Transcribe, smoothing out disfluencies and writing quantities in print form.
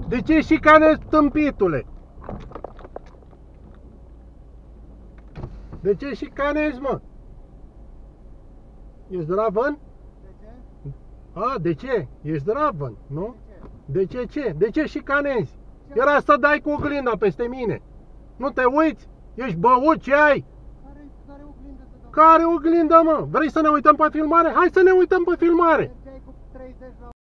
De ce șicanezi, tâmpitule? De ce șicanezi, mă? Ești dravăn? De ce? A, de ce? Ești dravăn, nu? De ce ce? De ce șicanezi? Era să dai cu oglinda peste mine. Nu te uiți? Ești băut, ce ai? Care oglindă să dau? Care oglindă, mă? Vrei să ne uităm pe filmare? Hai să ne uităm pe filmare! Mergeai cu 30 la